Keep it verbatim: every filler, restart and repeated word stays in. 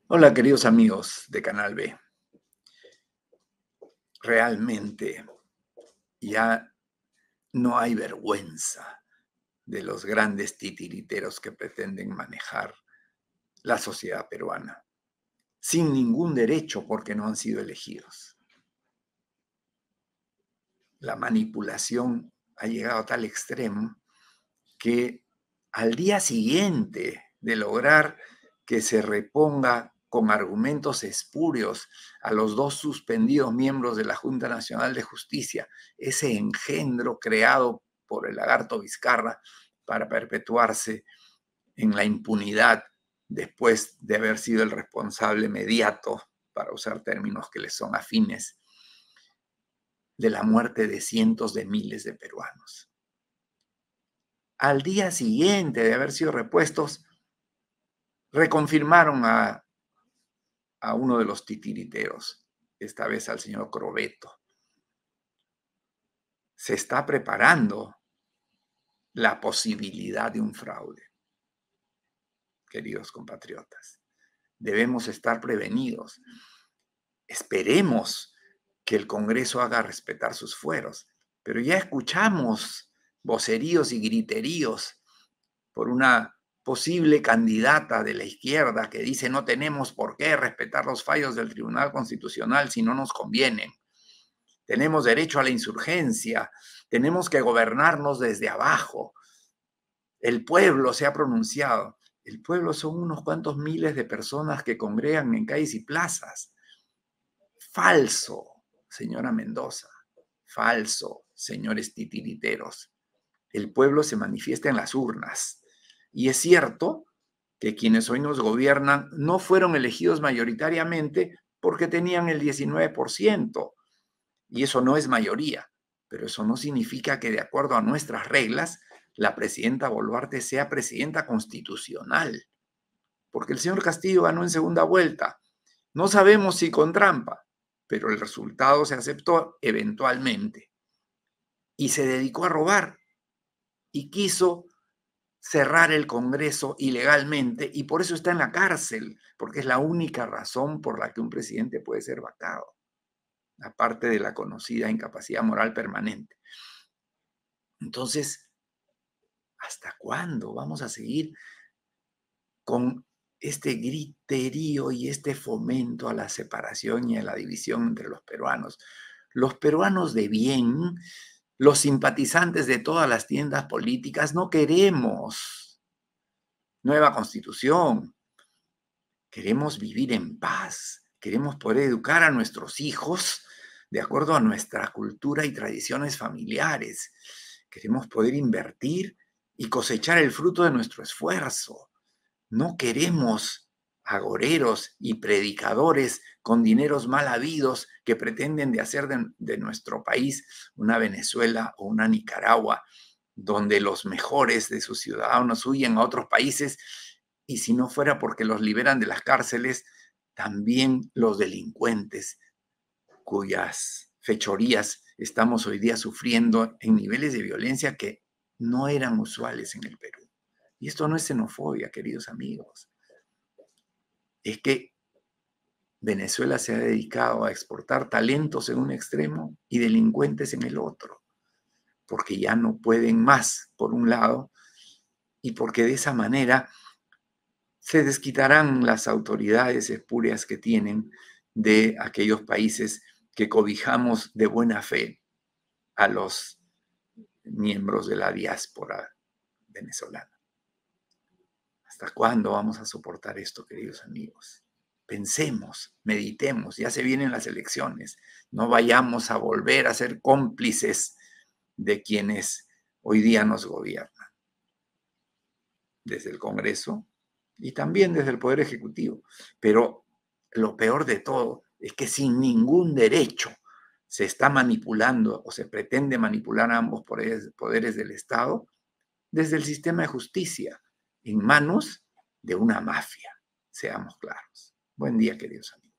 Hola, queridos amigos de Canal B. Realmente ya no hay vergüenza de los grandes titiriteros que pretenden manejar la sociedad peruana, sin ningún derecho porque no han sido elegidos. La manipulación ha llegado a tal extremo que al día siguiente de lograr que se reponga con argumentos espurios a los dos suspendidos miembros de la Junta Nacional de Justicia, ese engendro creado por el lagarto Vizcarra para perpetuarse en la impunidad después de haber sido el responsable mediato, para usar términos que les son afines, de la muerte de cientos de miles de peruanos. Al día siguiente de haber sido repuestos, reconfirmaron a, a uno de los titiriteros, esta vez al señor Crovetto. Se está preparando la posibilidad de un fraude. Queridos compatriotas, debemos estar prevenidos. Esperemos que el Congreso haga respetar sus fueros, pero ya escuchamos voceríos y griteríos por una posible candidata de la izquierda que dice no tenemos por qué respetar los fallos del Tribunal Constitucional si no nos convienen. Tenemos derecho a la insurgencia, tenemos que gobernarnos desde abajo. El pueblo se ha pronunciado. El pueblo son unos cuantos miles de personas que congregan en calles y plazas. Falso, señora Mendoza. Falso, señores titiriteros. El pueblo se manifiesta en las urnas. Y es cierto que quienes hoy nos gobiernan no fueron elegidos mayoritariamente porque tenían el diecinueve por ciento. Y eso no es mayoría. Pero eso no significa que de acuerdo a nuestras reglas, la presidenta Boluarte sea presidenta constitucional. Porque el señor Castillo ganó en segunda vuelta. No sabemos si con trampa, pero el resultado se aceptó eventualmente. Y se dedicó a robar y quiso cerrar el Congreso ilegalmente y por eso está en la cárcel, porque es la única razón por la que un presidente puede ser vacado, aparte de la conocida incapacidad moral permanente. Entonces, ¿hasta cuándo vamos a seguir con este griterío y este fomento a la separación y a la división entre los peruanos? Los peruanos de bien, los simpatizantes de todas las tiendas políticas, no queremos nueva constitución. Queremos vivir en paz. Queremos poder educar a nuestros hijos de acuerdo a nuestra cultura y tradiciones familiares. Queremos poder invertir y cosechar el fruto de nuestro esfuerzo. No queremos agoreros y predicadores con dineros mal habidos que pretenden de hacer de, de nuestro país una Venezuela o una Nicaragua, donde los mejores de sus ciudadanos huyen a otros países y si no fuera porque los liberan de las cárceles, también los delincuentes cuyas fechorías estamos hoy día sufriendo en niveles de violencia que no eran usuales en el Perú. Y esto no es xenofobia, queridos amigos. Es que Venezuela se ha dedicado a exportar talentos en un extremo y delincuentes en el otro, porque ya no pueden más, por un lado, y porque de esa manera se desquitarán las autoridades espurias que tienen de aquellos países que cobijamos de buena fe a los miembros de la diáspora venezolana. ¿Hasta cuándo vamos a soportar esto, queridos amigos? Pensemos, meditemos, ya se vienen las elecciones, no vayamos a volver a ser cómplices de quienes hoy día nos gobiernan, desde el Congreso y también desde el Poder Ejecutivo. Pero lo peor de todo es que sin ningún derecho se está manipulando o se pretende manipular a ambos poderes, poderes del Estado desde el sistema de justicia en manos de una mafia. Seamos claros. Buen día, queridos amigos.